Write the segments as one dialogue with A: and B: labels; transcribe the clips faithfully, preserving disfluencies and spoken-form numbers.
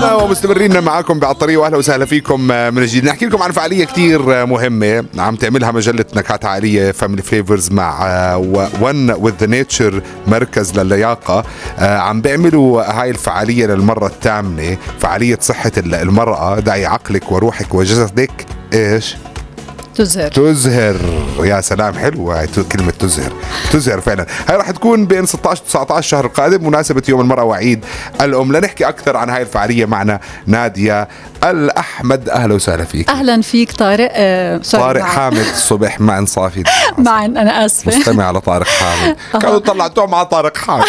A: رجعنا ومستمرين معاكم بعالطريق، واهلا وسهلا فيكم من جديد. نحكي لكم عن فعاليه كتير مهمه عم تعملها مجله نكهات عائليه فاميلي فليفرز مع ون وذ ذا نيتشر، مركز للياقه. عم بيعملوا هاي الفعاليه للمره الثامنه، فعاليه صحه المراه. دعي عقلك وروحك وجسدك ايش؟
B: تزهر.
A: تزهر. يا سلام، حلوة هاي كلمة تزهر. تزهر فعلا. هاي راح تكون بين ستة عشر وتسعة عشر شهر القادم، مناسبة يوم المرأة وعيد الأم. لنحكي أكثر عن هاي الفعالية معنا نادية الأحمد. أهلا وسهلا فيك.
B: أهلا فيك طارق. آه
A: طارق معي. حامد الصبح مع انصافي
B: معا. أنا آسفة،
A: مستمع على طارق حامد. كانوا طلعتوه مع طارق حامد.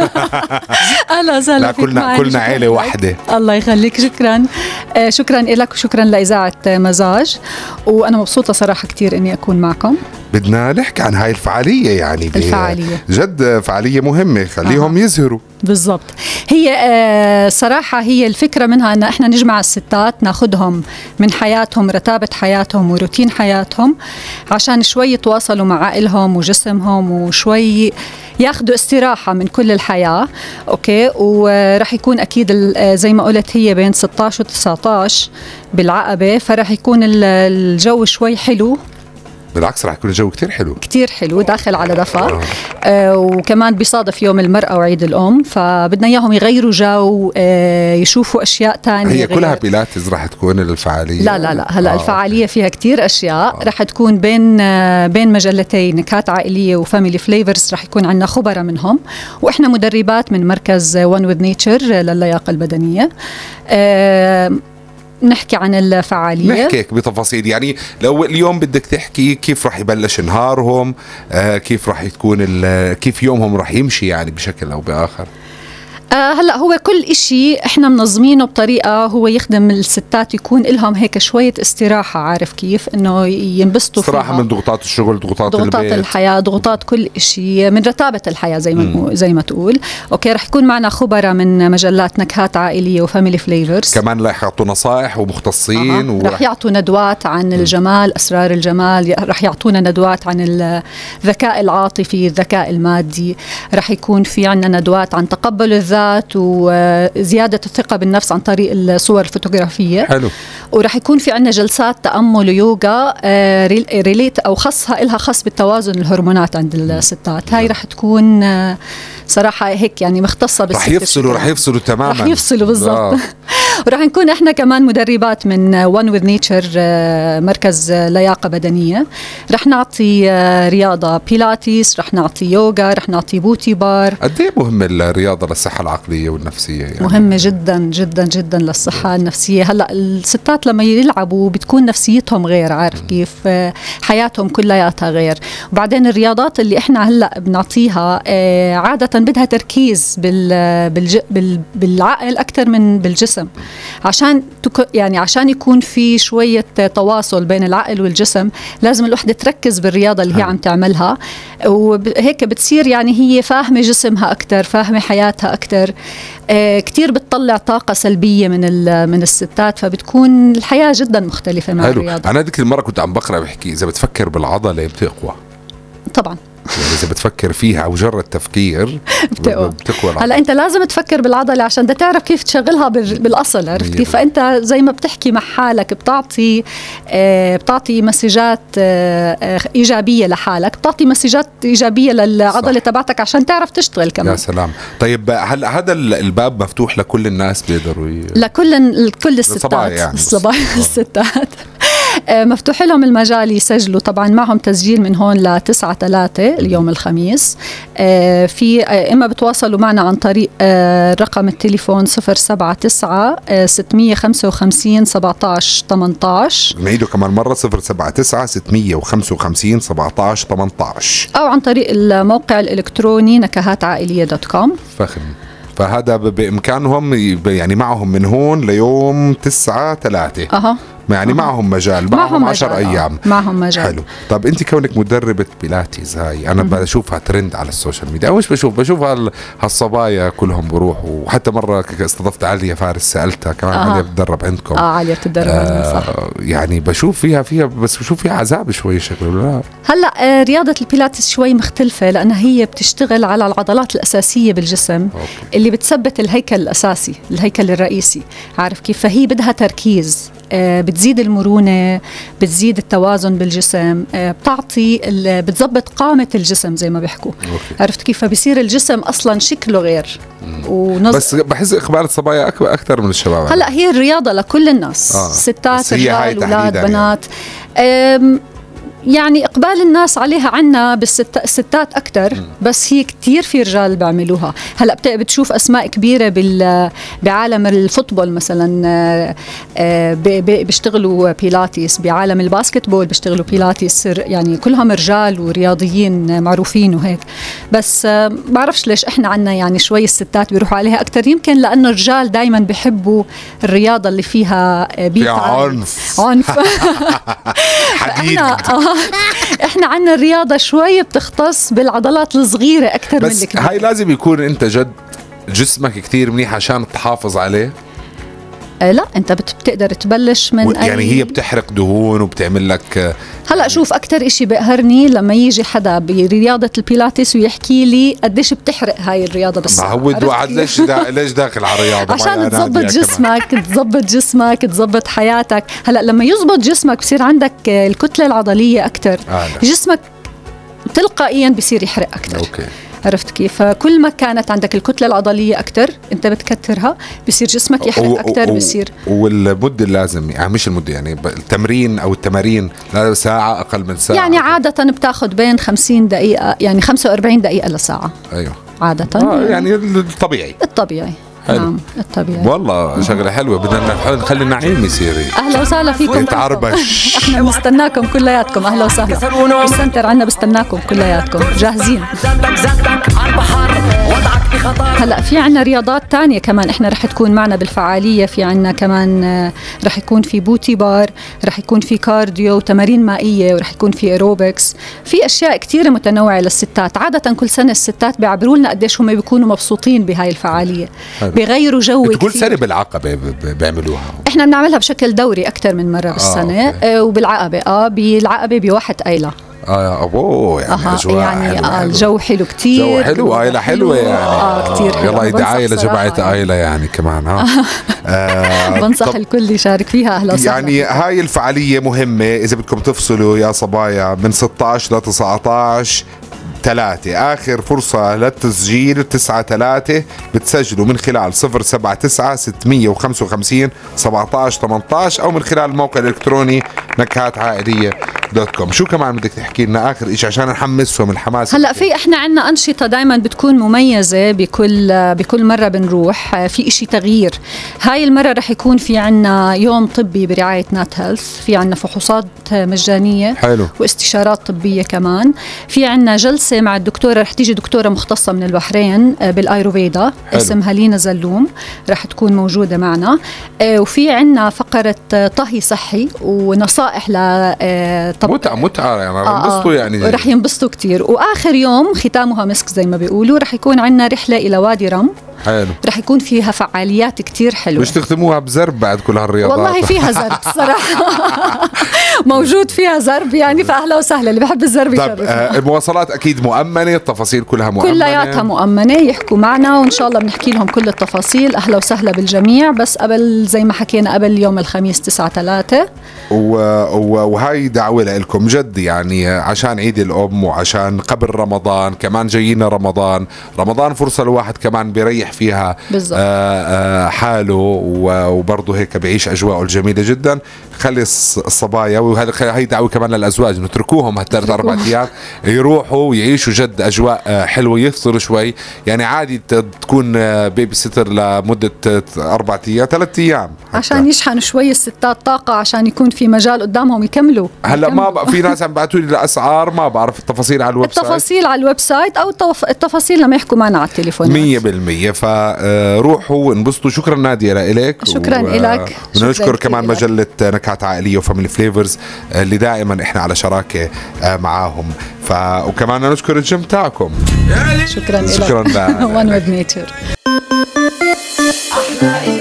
B: أهلا وسهلا فيك.
A: كلنا كلنا عيلة واحدة.
B: الله يخليك. شكرا آه شكرا لك وشكرا لإذاعة مزاج، وأنا مبسوطة صراحة كتير إني أكون معكم.
A: بدنا نحكي عن هاي الفعالية، يعني
B: الفعالية
A: جد فعالية مهمة، خليهم آه. يزهروا.
B: بالضبط. هي آه صراحة هي الفكرة منها أن احنا نجمع الستات، ناخدهم من حياتهم، رتابة حياتهم وروتين حياتهم، عشان شوي يتواصلوا مع عقلهم وجسمهم، وشوي ياخدوا استراحة من كل الحياة. أوكي. ورح يكون أكيد زي ما قلت هي بين ستة عشر و تسعة عشر بالعقبة، فرح يكون الجو شوي حلو.
A: بالعكس رح يكون الجو كتير حلو،
B: كتير حلو، داخل على دفا. آه. آه وكمان بيصادف يوم المرأة وعيد الأم، فبدنا إياهم يغيروا جو، آه يشوفوا أشياء تانية.
A: هي كلها بيلاتز رح تكون الفعالية؟
B: لا لا لا هلا آه. الفعالية فيها كتير أشياء. آه. رح تكون بين آه بين مجلتين نكهات عائلية وفاميلي فليفرز. رح يكون عندنا خبراء منهم، وإحنا مدربات من مركز ون وذ نيتشر للياقة البدنية. آه نحكي عن الفعالية،
A: نحكي بتفاصيل. يعني لو اليوم بدك تحكي كيف رح يبلش نهارهم، آه كيف رح تكون كيف يومهم رح يمشي، يعني بشكل أو بآخر.
B: آه هلأ هو كل إشي إحنا منظمينه بطريقة هو يخدم الستات، يكون لهم هيك شوية استراحة، عارف كيف إنه ينبسطوا فيها.
A: استراحة من ضغوطات الشغل، ضغوطات,
B: ضغوطات
A: البيت،
B: الحياة، ضغوطات كل إشي، من رتابة الحياة زي ما زي ما تقول. أوكي. رح يكون معنا خبراء من مجلات نكهات عائلية وفاميلي فليفرز.
A: كمان رح يعطوا نصائح ومختصين.
B: آه. ورح رح يعطوا ندوات عن الجمال، أسرار الجمال. رح يعطونا ندوات عن الذكاء العاطفي، الذكاء المادي. رح يكون في عنا ندوات عن تقبل الذات وزيادة الثقة بالنفس عن طريق الصور الفوتوغرافية.
A: حلو.
B: ورح يكون في عنا جلسات تأمل ويوغا ريليت أو خاصها إلها خاص بالتوازن الهرمونات عند الستات. هاي رح تكون صراحة هيك يعني مختصة بالست.
A: رح يفصلوا رح يفصلوا تماما.
B: رح يفصلوا بالضبط. ورح نكون احنا كمان مدربات من ون وذ نيتشر، مركز لياقة بدنية. رح نعطي رياضة بيلاتيس، رح نعطي يوغا، رح نعطي بوتي بار.
A: قد ايه مهمة الرياضة للصحة العقلية والنفسية؟ يعني
B: مهمة جدا جدا جدا للصحة النفسية. هلا الستات لما يلعبوا بتكون نفسيتهم غير، عارف كيف، حياتهم كلياتها غير. وبعدين الرياضات اللي احنا هلا بنعطيها عادة بدها تركيز بال بال بالعقل أكثر من بالجسم، عشان يعني عشان يكون في شوية تواصل بين العقل والجسم. لازم الوحدة تركز بالرياضة اللي هي عم تعملها، وهيك بتصير يعني هي فاهمة جسمها أكتر، فاهمة حياتها أكتر. آه كتير بتطلع طاقة سلبية من من الستات، فبتكون الحياة جدا مختلفة مع
A: حلو.
B: الرياضة.
A: أنا ذيك المرة كنت عم بقرأ بحكي إذا بتفكر بالعضلة بتقوى.
B: طبعا
A: يعني إذا بتفكر فيها أو جرد تفكير
B: بتقوى.
A: بتقوى.
B: هلا أنت لازم تفكر بالعضلة عشان بدك تعرف كيف تشغلها بالأصل، عرفت كيف؟ فأنت زي ما بتحكي مع حالك بتعطي آه بتعطي مسجات آه إيجابية لحالك، بتعطي مسجات إيجابية للعضلة تبعتك عشان تعرف تشتغل كمان.
A: يا سلام. طيب هل هذا الباب مفتوح لكل الناس بيقدروا ي...
B: لكل كل الستات
A: يعني
B: الصبايا الستات مفتوح لهم المجال يسجلوا. طبعا معهم تسجيل من هون لتسعة ثلاثة اليوم الخميس. في إما بتواصلوا معنا عن طريق رقم التليفون صفر سبعة تسعة ستمية خمسة وخمسين سبعة عشر ثمانية عشر.
A: نعيده كمان مرة صفر سبعة تسعة ستمية خمسة وخمسين سبعة عشر ثمانية عشر،
B: أو عن طريق الموقع الإلكتروني نكهات عائلية دوت كوم.
A: فخم. فهذا بإمكانهم يعني معهم من هون ليوم تسعة ثلاثة.
B: أها
A: يعني معهم مجال، معهم عشر أيام،
B: معهم مجال.
A: حلو. طب أنت كونك مدربة بيلاتيز هاي، أنا بشوفها ترند على السوشيال ميديا، مش بشوف بشوف هالصبايا كلهم بروحوا، وحتى مرة استضفت عليا فارس سألتها كمان آه. عليا بتدرب عندكم.
B: اه عليا بتدرب آه صح.
A: يعني بشوف فيها فيها بس بشوف فيها عذاب شوي شكله. لا
B: هلا آه رياضة البيلاتيس شوي مختلفة، لأنها هي بتشتغل على العضلات الأساسية بالجسم أوكي. اللي بتثبت الهيكل الأساسي، الهيكل الرئيسي، عارف كيف؟ فهي بدها تركيز، آه بتزيد المرونة، بتزيد التوازن بالجسم، آه بتعطي بتزبط قامة الجسم زي ما بيحكوا أوكي. عرفت كيف؟ فبصير الجسم أصلا شكله غير.
A: ونز... بس بحس إقبال الصبايا أكثر من الشباب.
B: هلا هي الرياضة لكل الناس آه. ستات رجال أولاد بنات يعني. يعني إقبال الناس عليها عنا بالستات أكتر، بس هي كتير في رجال بيعملوها. هلأ بتشوف أسماء كبيرة بعالم الفوتبول مثلا بيشتغلوا بيلاتيس، بعالم الباسكتبول بيشتغلوا بيلاتيس، يعني كلهم رجال ورياضيين معروفين وهيك. بس بعرفش ليش إحنا عنا يعني شوي الستات بيروحوا عليها أكتر، يمكن لأنه الرجال دايما بيحبوا الرياضة اللي فيها بيت
A: عنف
B: عنف
A: حديد.
B: احنا عنا الرياضة شوي بتختص بالعضلات الصغيرة أكثر من الكبيرة.
A: بس هاي لازم يكون انت جد جسمك كتير منيح عشان تحافظ عليه.
B: آه لا انت بتقدر تبلش من
A: يعني أي... هي بتحرق دهون وبتعمل لك.
B: هلا شوف اكثر اشي بقهرني لما يجي حدا برياضة البيلاتيس ويحكي لي قديش بتحرق هاي الرياضة. بس
A: ما هو الواحد ليش دا... ليش داخل على الرياضة
B: عشان تزبط جسمك تزبط جسمك تزبط حياتك. هلا لما يزبط جسمك بصير عندك الكتلة العضلية اكثر آه جسمك تلقائيا بصير يحرق اكثر. اوكي عرفت كيف؟ فكل ما كانت عندك الكتلة العضلية أكتر أنت بتكترها بصير جسمك يحرق أكتر بصير.
A: والمدة لازم يعني مش المدة يعني التمرين أو التمارين لا ساعة أقل من ساعة
B: يعني عادة بتاخد بين خمسين دقيقة يعني خمسة وأربعين دقيقة لساعة.
A: أيوه
B: عادة
A: آه يعني الطبيعي
B: الطبيعي حلو. نعم الطبيعي.
A: والله شغله حلوه بدنا نخلي النعيم يصير.
B: اهلا وسهلا فيكم
A: يتعربش.
B: احنا بنستناكم كلياتكم. اهلا وسهلا السنتر عنا بستناكم كلياتكم جاهزين. هلا في عنا رياضات تانية كمان احنا رح تكون معنا بالفعاليه. في عنا كمان رح يكون في بوتي بار، رح يكون في كارديو وتمارين مائيه، ورح يكون في ايروبكس. في اشياء كتيره متنوعه للستات. عاده كل سنه الستات بيعبروا لنا قديش هم بيكونوا مبسوطين بهاي الفعاليه، بيغيروا جو.
A: كل سنة بالعقبة بيعملوها.
B: احنا بنعملها بشكل دوري أكتر من مرة بالسنة. آه وبالعقبة اه بالعقبة بواحد أيلة.
A: اه ابوه يعني
B: آه
A: أجواء
B: يعني
A: حلوة
B: آه
A: حلوة.
B: الجو حلو كتير،
A: جو حلو. عائلة حلوة يعني
B: اه كتير حلو.
A: يلا يدي عائلة جمعت عائلة يعني كمان ها
B: آه بنصح الكل يشارك فيها. أهلا وسهلا.
A: يعني هاي الفعالية مهمة إذا بدكم تفصلوا يا صبايا من ستة عشر ل تسعة عشر ثلاثة. آخر فرصة للتسجيل تسعة ثلاثة. بتسجلوا من خلال صفر سبعة تسعة ستمية وخمسة وخمسين سبعة عشر ثمانية عشر أو من خلال الموقع الإلكتروني نكهات عائلية دوت كوم. شو كمان بدك تحكي لنا آخر إشي عشان نحمسهم الحماس؟
B: هلا في إحنا عنا أنشطة دايما بتكون مميزة بكل بكل مرة بنروح. في إشي تغيير. هاي المرة رح يكون في عنا يوم طبي برعاية نات هيلث. في عنا فحوصات مجانية
A: حلو.
B: واستشارات طبية كمان. في عنا جلسة مع الدكتورة، رح تيجي دكتورة مختصة من البحرين بالآيروفيدا اسمها لينا زلوم، رح تكون موجودة معنا. وفي عنا فقرة طهي صحي ونصائح ل
A: طب متعة متعة يعني
B: آه
A: ينبسطوا يعني
B: رح ينبسطوا كتير. وآخر يوم ختامها مسك زي ما بيقولوا رح يكون عنا رحلة إلى وادي رم.
A: حلو.
B: رح يكون فيها فعاليات كتير حلوة.
A: مش تختموها بزرب بعد كل هالرياضات؟
B: والله فيها زرب صراحة موجود فيها زرب يعني، فأهلا وسهلا اللي بحب الزرب يشرف.
A: آه المواصلات أكيد مؤمنة، التفاصيل كلها مؤمنة،
B: كلياتها مؤمنة. يحكوا معنا وإن شاء الله بنحكي لهم كل التفاصيل. أهلا وسهلا بالجميع. بس قبل زي ما حكينا قبل يوم الخميس تسعة ثلاثة
A: وهاي دعوة لكم جد يعني عشان عيد الأم وعشان قبل رمضان كمان جايينا رمضان. رمضان فرصة الواحد كمان بيريح فيها آآ آآ حاله وبرضه هيك بيعيش أجواءه الجميلة جدا. خلي الصبايا وهي دعوة كمان للأزواج نتركوهم هالثلاث أربع أيام يروحوا ويعيشوا جد أجواء حلوة يفصلوا شوي. يعني عادي تكون بيبي سيتر لمدة أربع أيام ثلاث أيام
B: عشان يشحنوا شوي الستات طاقة عشان يكون في مجال قدامهم يكملوا.
A: هلا ما بقى في ناس عم بعثوا لي الاسعار، ما بعرف التفاصيل على الويب سايت.
B: التفاصيل على الويب سايت او التفاصيل لما يحكوا معنا على التليفون
A: مية بالمية. فروحوا انبسطوا. شكرا نادية لك.
B: شكرا و... لك.
A: بدنا نشكر كمان إلك. مجلة نكهات عائلية وفاميلي فليفرز اللي دائما احنا على شراكة معاهم. ف... وكمان نشكر الجيم تاعكم.
B: شكرا لك.
A: شكرا
B: One with Nature.